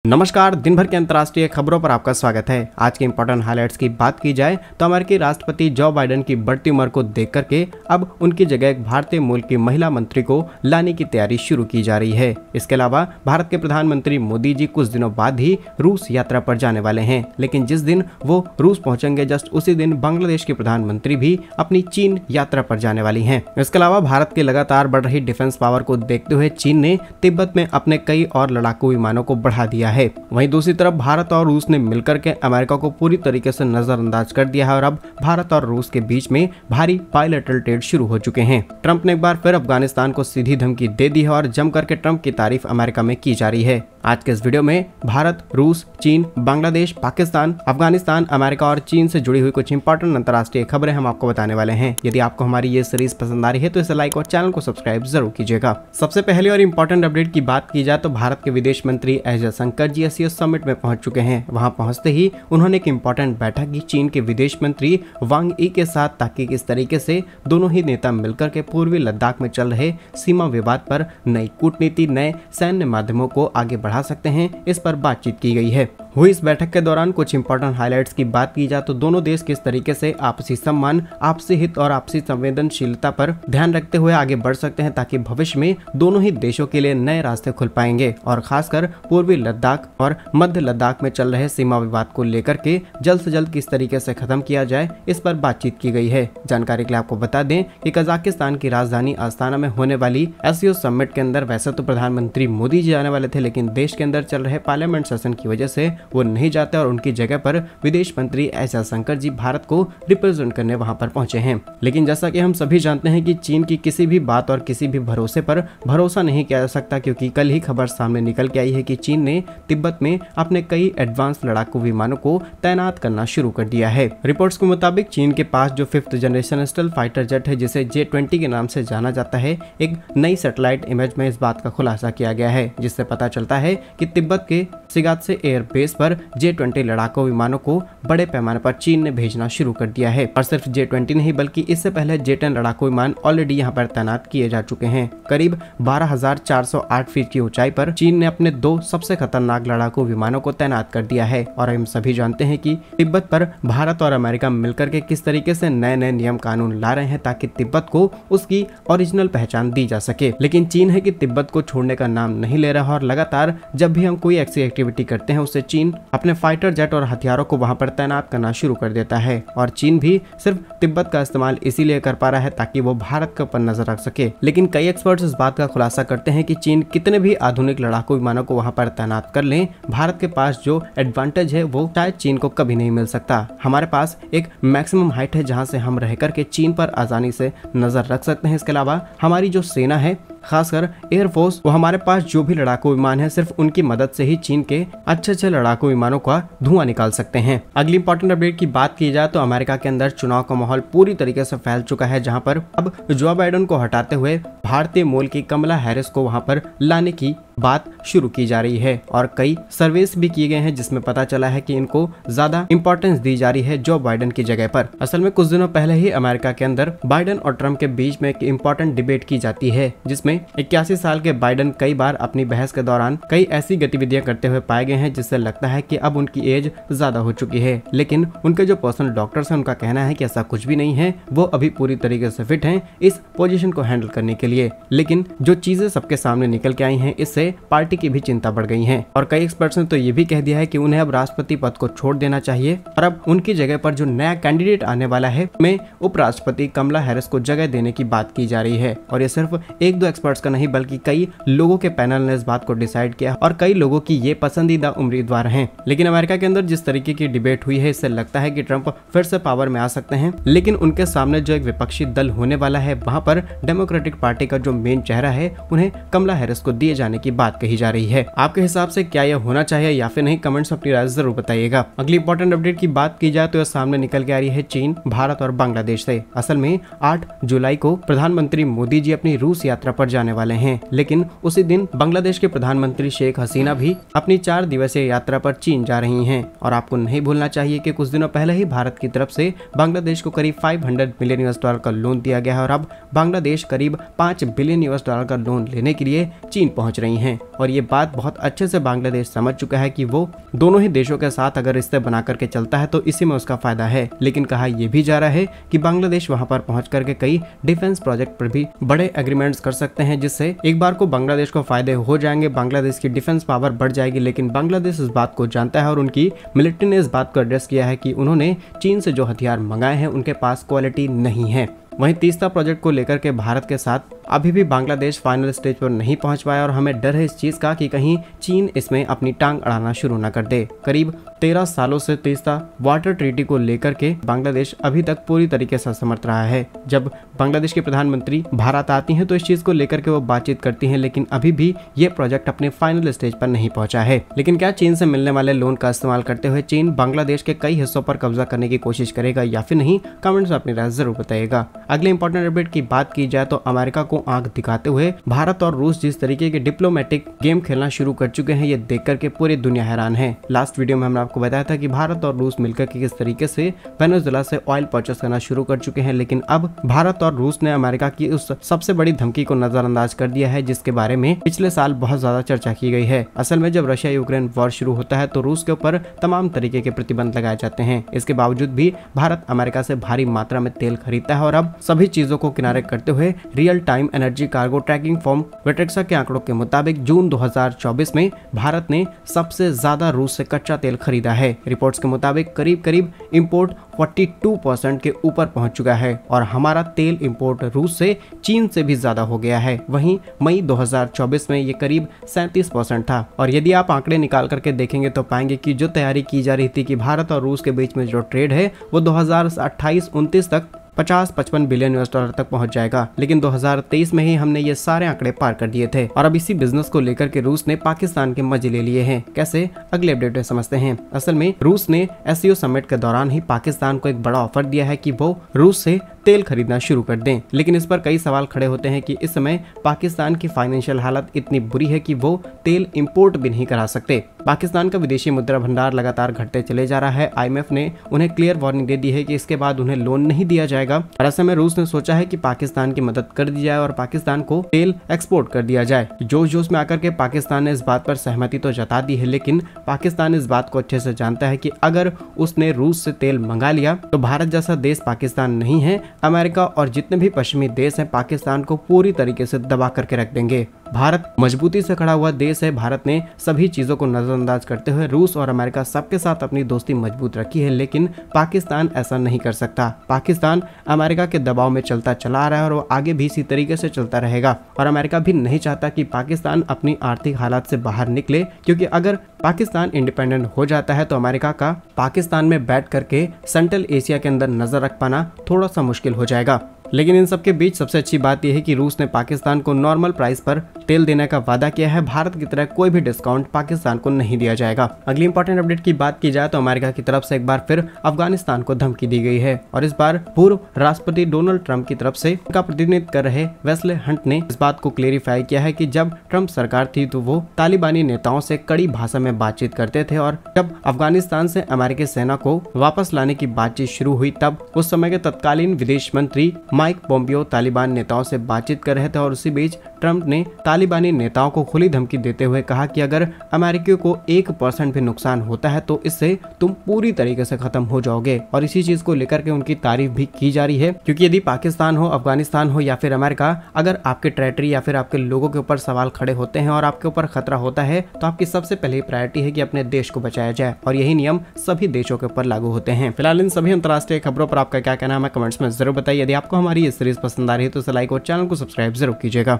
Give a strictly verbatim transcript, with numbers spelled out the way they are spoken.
नमस्कार, दिन भर के अंतर्राष्ट्रीय खबरों पर आपका स्वागत है। आज के इंपॉर्टेंट हाइलाइट्स की बात की जाए तो अमेरिकी राष्ट्रपति जो बाइडेन की बढ़ती उम्र को देख करके अब उनकी जगह एक भारतीय मूल की महिला मंत्री को लाने की तैयारी शुरू की जा रही है। इसके अलावा भारत के प्रधानमंत्री मोदी जी कुछ दिनों बाद ही रूस यात्रा पर जाने वाले हैं, लेकिन जिस दिन वो रूस पहुंचेंगे जस्ट उसी दिन बांग्लादेश की प्रधानमंत्री भी अपनी चीन यात्रा पर जाने वाली है। इसके अलावा भारत की लगातार बढ़ रही डिफेंस पावर को देखते हुए चीन ने तिब्बत में अपने कई और लड़ाकू विमानों को बढ़ा दिया है। वहीं दूसरी तरफ भारत और रूस ने मिलकर के अमेरिका को पूरी तरीके से नजरअंदाज कर दिया है और अब भारत और रूस के बीच में भारी बायलैटरल ट्रेड शुरू हो चुके हैं। ट्रंप ने एक बार फिर अफगानिस्तान को सीधी धमकी दे दी है और जम करके ट्रंप की तारीफ अमेरिका में की जा रही है। आज के इस वीडियो में भारत, रूस, चीन, बांग्लादेश, पाकिस्तान, अफगानिस्तान, अमेरिका और चीन से जुड़ी हुई कुछ इंपॉर्टेंट अंतर्राष्ट्रीय खबरें हम आपको बताने वाले हैं। यदि आपको हमारी ये सीरीज पसंद आ रही है तो इसे लाइक और चैनल को सब्सक्राइब जरूर कीजिएगा। सबसे पहले और इम्पोर्टेंट अपडेट की बात की जाए तो भारत के विदेश मंत्री S Jaishankar ji S C O summit में पहुंच चुके हैं। वहां पहुंचते ही उन्होंने एक इम्पोर्टेंट बैठक की चीन के विदेश मंत्री वांग यी के साथ, ताकि किस तरीके से दोनों ही नेता मिलकर के पूर्वी लद्दाख में चल रहे सीमा विवाद पर नई कूटनीति, नए सैन्य माध्यमों को आगे बढ़ा सकते हैं, इस पर बातचीत की गई है। हुई इस बैठक के दौरान कुछ इंपॉर्टेंट हाइलाइट्स की बात की जाए तो दोनों देश किस तरीके से आपसी सम्मान, आपसी हित और आपसी संवेदनशीलता पर ध्यान रखते हुए आगे बढ़ सकते हैं, ताकि भविष्य में दोनों ही देशों के लिए नए रास्ते खुल पाएंगे और खासकर पूर्वी लद्दाख और मध्य लद्दाख में चल रहे सीमा विवाद को लेकर के जल्द से जल्द किस तरीके से खत्म किया जाए, इस पर बातचीत की गई है। जानकारी के लिए आपको बता दें कि कजाकिस्तान की राजधानी अस्ताना में होने वाली एस सी ओ समिट के अंदर वैसे तो प्रधानमंत्री मोदी जी आने वाले थे, लेकिन देश के अंदर चल रहे पार्लियामेंट सेशन की वजह से वो नहीं जाते और उनकी जगह पर विदेश मंत्री एस जयशंकर जी भारत को रिप्रेजेंट करने वहां पर पहुंचे हैं। लेकिन जैसा कि हम सभी जानते हैं कि चीन की किसी भी बात और किसी भी भरोसे पर भरोसा नहीं किया जा सकता, क्योंकि कल ही खबर सामने निकल के आई है कि चीन ने तिब्बत में अपने कई एडवांस लड़ाकू विमानों को तैनात करना शुरू कर दिया है। रिपोर्ट्स के मुताबिक चीन के पास जो fifth generation stealth fighter jet है, जिसे जे ट्वेंटी के नाम से जाना जाता है, एक नई सैटेलाइट इमेज में इस बात का खुलासा किया गया है, जिससे पता चलता है कि तिब्बत के सिगात्से एयरबेस पर जे ट्वेंटी लड़ाकू विमानों को बड़े पैमाने पर चीन ने भेजना शुरू कर दिया है। और सिर्फ जे ट्वेंटी नहीं बल्कि इससे पहले जे टेन लड़ाकू विमान ऑलरेडी यहां पर तैनात किए जा चुके हैं। करीब बारह हजार चार सौ आठ फीट की ऊंचाई पर चीन ने अपने दो सबसे खतरनाक लड़ाकू विमानों को तैनात कर दिया है। और हम सभी जानते हैं कि तिब्बत पर भारत और अमेरिका मिलकर के किस तरीके से नए नए नियम कानून ला रहे हैं, ताकि तिब्बत को उसकी ओरिजिनल पहचान दी जा सके। लेकिन चीन है कि तिब्बत को छोड़ने का नाम नहीं ले रहा और लगातार जब भी हम कोई ऐसी एक्टिविटी करते हैं उससे चीन अपने फाइटर जेट और हथियारों को वहां पर तैनात करना शुरू कर देता है। और चीन भी सिर्फ तिब्बत का इस्तेमाल इसीलिए कर पा रहा है ताकि वो भारत के ऊपर नजर रख सके। लेकिन कई एक्सपर्ट्स इस बात का खुलासा करते हैं कि चीन कितने भी आधुनिक लड़ाकू विमानों को वहां पर तैनात कर लें, भारत के पास जो एडवांटेज है वो शायद चीन को कभी नहीं मिल सकता। हमारे पास एक मैक्सिमम हाइट है जहां से हम रह करके चीन पर आसानी से नजर रख सकते हैं। इसके अलावा हमारी जो सेना है, खासकर एयरफोर्स, वो हमारे पास जो भी लड़ाकू विमान है सिर्फ उनकी मदद से ही चीन के अच्छे अच्छे लड़ाकू विमानों का धुआं निकाल सकते हैं। अगली इंपॉर्टेंट अपडेट की बात की जाए तो अमेरिका के अंदर चुनाव का माहौल पूरी तरीके से फैल चुका है, जहां पर अब जो बाइडेन को हटाते हुए भारतीय मूल की कमला हैरिस को वहां पर लाने की बात शुरू की जा रही है। और कई सर्वेस भी किए गए हैं जिसमें पता चला है कि इनको ज्यादा इंपॉर्टेंस दी जा रही है जो बाइडेन की जगह पर। असल में कुछ दिनों पहले ही अमेरिका के अंदर बाइडेन और ट्रंप के बीच में एक इंपॉर्टेंट डिबेट की जाती है, जिसमें इक्यासी साल के बाइडेन कई बार अपनी बहस के दौरान कई ऐसी गतिविधियां करते हुए पाए गए हैं जिससे लगता है कि अब उनकी एज ज्यादा हो चुकी है। लेकिन उनके जो पर्सनल डॉक्टर्स हैं उनका कहना है कि ऐसा कुछ भी नहीं है, वो अभी पूरी तरीके से फिट हैं इस पोजीशन को हैंडल करने के लिए। लेकिन जो चीजें सबके सामने निकल के आई हैं, इससे पार्टी की भी चिंता बढ़ गई है और कई एक्सपर्ट्स ने तो ये भी कह दिया है कि उन्हें अब राष्ट्रपति पद को छोड़ देना चाहिए और अब उनकी जगह पर जो नया कैंडिडेट आने वाला है में उपराष्ट्रपति कमला हैरिस को जगह देने की बात की जा रही है। और ये सिर्फ एक दो एक्सपर्ट्स का नहीं बल्कि कई लोगों के पैनल ने इस बात को डिसाइड किया और कई लोगों की ये पसंदीदा उम्मीदवार हैं। लेकिन अमेरिका के अंदर जिस तरीके की डिबेट हुई है, इससे लगता है कि ट्रंप फिर से पावर में आ सकते हैं। लेकिन उनके सामने जो एक विपक्षी दल होने वाला है, वहां पर डेमोक्रेटिक पार्टी का जो मेन चेहरा है, उन्हें कमला हैरिस को दिए जाने की बात कही जा रही है। आपके हिसाब से क्या यह होना चाहिए या फिर नहीं, कमेंट्स अपनी राय जरूर बताइएगा। अगली इंपॉर्टेंट अपडेट की बात की जाए तो यह सामने निकल के आ रही है चीन, भारत और बांग्लादेश से। असल में आठ जुलाई को प्रधानमंत्री मोदी जी अपनी रूस यात्रा पर जाने वाले हैं, लेकिन उसी दिन बांग्लादेश के प्रधानमंत्री शेख हसीना भी अपनी चार दिवसीय यात्रा पर चीन जा रही हैं। और आपको नहीं भूलना चाहिए कि कुछ दिनों पहले ही भारत की तरफ से बांग्लादेश को करीब पाँच सौ मिलियन यूएस डॉलर का लोन दिया गया है और अब बांग्लादेश करीब पाँच बिलियन यूएस डॉलर का लोन लेने के लिए चीन पहुंच रही है। और ये बात बहुत अच्छे से बांग्लादेश समझ चुका है कि वो दोनों ही देशों के साथ अगर रिश्ते बना करके चलता है तो इसी में उसका फायदा है। लेकिन कहा यह भी जा रहा है कि बांग्लादेश वहां पर पहुंच करके कई डिफेंस प्रोजेक्ट पर भी बड़े एग्रीमेंट्स कर सकते हैं, जिससे एक बार को बांग्लादेश को फायदे हो जाएंगे, बांग्लादेश की डिफेंस पावर बढ़ जाएगी। लेकिन बांग्लादेश इस बात को जानता है और उनकी मिलिट्री ने इस बात को एड्रेस किया है कि उन्होंने चीन से जो हथियार मंगाए हैं उनके पास क्वालिटी नहीं है। वहीं तीस्ता प्रोजेक्ट को लेकर के भारत के साथ अभी भी बांग्लादेश फाइनल स्टेज पर नहीं पहुंच पाया और हमें डर है इस चीज का कि कहीं चीन इसमें अपनी टांग अड़ाना शुरू न कर दे। करीब तेरह सालों से तीस्ता वाटर ट्रीटी को लेकर के बांग्लादेश अभी तक पूरी तरीके से असमर्थ रहा है। जब बांग्लादेश के प्रधानमंत्री भारत आती हैं तो इस चीज को लेकर के वो बातचीत करती हैं, लेकिन अभी भी ये प्रोजेक्ट अपने फाइनल स्टेज पर नहीं पहुंचा है। लेकिन क्या चीन से मिलने वाले लोन का इस्तेमाल करते हुए चीन बांग्लादेश के कई हिस्सों पर कब्जा करने की कोशिश करेगा या फिर नहीं? कमेंट्स में अपनी राय जरूर बताइएगा। अगले इंपॉर्टेंट अपडेट की बात की जाए तो अमेरिका को आंख दिखाते हुए भारत और रूस जिस तरीके के डिप्लोमेटिक गेम खेलना शुरू कर चुके हैं, ये देख करके पूरी दुनिया हैरान है। लास्ट वीडियो में हमने आपको बताया था कि भारत और रूस मिलकर के किस तरीके से वेनेजुएला से ऑयल परचेस करना शुरू कर चुके हैं, लेकिन अब भारत और रूस ने अमेरिका की उस सबसे बड़ी धमकी को नजरअंदाज कर दिया है जिसके बारे में पिछले साल बहुत ज्यादा चर्चा की गई है। असल में जब रशिया यूक्रेन वॉर शुरू होता है तो रूस के ऊपर तमाम तरीके के प्रतिबंध लगाए जाते हैं। इसके बावजूद भी भारत अमेरिका से भारी मात्रा में तेल खरीदता है और अब सभी चीजों को किनारे करते हुए real time energy cargo tracking firm Vortexa के आंकड़ों के मुताबिक जून दो हज़ार चौबीस में भारत ने सबसे ज्यादा रूस से कच्चा तेल खरीदा है। रिपोर्ट्स के मुताबिक करीब करीब इंपोर्ट बयालीस परसेंट के ऊपर पहुंच चुका है और हमारा तेल इंपोर्ट रूस से चीन से भी ज्यादा हो गया है। वहीं मई दो हज़ार चौबीस में ये करीब सैंतीस परसेंट था। और यदि आप आंकड़े निकाल करके देखेंगे तो पाएंगे कि जो तैयारी की जा रही थी कि भारत और रूस के बीच में जो ट्रेड है वो दो हज़ार अट्ठाईस उनतीस तक पचास पचपन बिलियन यूएस डॉलर तक पहुंच जाएगा, लेकिन दो हज़ार तेईस में ही हमने ये सारे आंकड़े पार कर दिए थे। और अब इसी बिजनेस को लेकर के रूस ने पाकिस्तान के मजे ले लिए हैं। कैसे? अगले अपडेट में समझते हैं। असल में रूस ने एससीओ समिट के दौरान ही पाकिस्तान को एक बड़ा ऑफर दिया है कि वो रूस से तेल खरीदना शुरू कर दें, लेकिन इस पर कई सवाल खड़े होते हैं कि इस समय पाकिस्तान की फाइनेंशियल हालत इतनी बुरी है कि वो तेल इंपोर्ट भी नहीं करा सकते। पाकिस्तान का विदेशी मुद्रा भंडार लगातार घटते चले जा रहा है। आईएमएफ ने उन्हें क्लियर वार्निंग दे दी है कि इसके बाद उन्हें लोन नहीं दिया जाएगा। और ऐसे में रूस ने सोचा है कि पाकिस्तान की मदद कर दी जाए और पाकिस्तान को तेल एक्सपोर्ट कर दिया जाए। जोश जोश में आकर के पाकिस्तान ने इस बात पर सहमति तो जता दी है, लेकिन पाकिस्तान इस बात को अच्छे से जानता है कि अगर उसने रूस से तेल मंगा लिया तो भारत जैसा देश पाकिस्तान नहीं है, अमेरिका और जितने भी पश्चिमी देश हैं पाकिस्तान को पूरी तरीके से दबा करके रख देंगे। भारत मजबूती से खड़ा हुआ देश है। भारत ने सभी चीजों को नजरअंदाज करते हुए रूस और अमेरिका सबके साथ अपनी दोस्ती मजबूत रखी है, लेकिन पाकिस्तान ऐसा नहीं कर सकता। पाकिस्तान अमेरिका के दबाव में चलता चला आ रहा है और वो आगे भी इसी तरीके से चलता रहेगा। और अमेरिका भी नहीं चाहता कि पाकिस्तान अपनी आर्थिक हालात से बाहर निकले, क्योंकि अगर पाकिस्तान इंडिपेंडेंट हो जाता है तो अमेरिका का पाकिस्तान में बैठ करके सेंट्रल एशिया के अंदर नजर रख पाना थोड़ा सा मुश्किल हो जाएगा। लेकिन इन सब के बीच सबसे अच्छी बात यह है कि रूस ने पाकिस्तान को नॉर्मल प्राइस पर तेल देने का वादा किया है। भारत की तरह कोई भी डिस्काउंट पाकिस्तान को नहीं दिया जाएगा। अगली इंपॉर्टेंट अपडेट की बात की जाए तो अमेरिका की तरफ से एक बार फिर अफगानिस्तान को धमकी दी गई है और इस बार पूर्व राष्ट्रपति डोनाल्ड ट्रंप की तरफ से उनका प्रतिनिधित्व कर रहे वेस्ले हंट ने इस बात को क्लेरिफाई किया है कि जब ट्रंप सरकार थी तो वो तालिबानी नेताओं से कड़ी भाषा में बातचीत करते थे और जब अफगानिस्तान से अमेरिकी सेना को वापस लाने की बातचीत शुरू हुई तब उस समय के तत्कालीन विदेश मंत्री माइक पोम्पियो तालिबान नेताओं से बातचीत कर रहे थे। और उसी बीच ट्रंप ने तालिबानी नेताओं को खुली धमकी देते हुए कहा कि अगर अमेरिकियों को एक परसेंट भी नुकसान होता है तो इससे तुम पूरी तरीके से खत्म हो जाओगे। और इसी चीज को लेकर के उनकी तारीफ भी की जा रही है, क्योंकि यदि पाकिस्तान हो, अफगानिस्तान हो या फिर अमेरिका, अगर आपके टेरिटरी या फिर आपके लोगों के ऊपर सवाल खड़े होते हैं और आपके ऊपर खतरा होता है तो आपकी सबसे पहली प्रायोरिटी है कि अपने देश को बचाया जाए। और यही नियम सभी देशों के ऊपर लागू होते हैं। फिलहाल इन सभी अंतर्राष्ट्रीय खबरों पर आपका क्या कहना है, कमेंट्स में जरूर बताइए। यदि आपको हमारी ये सीरीज पसंद आ रही है तो इसे लाइक और चैनल को सब्सक्राइब जरूर कीजिएगा।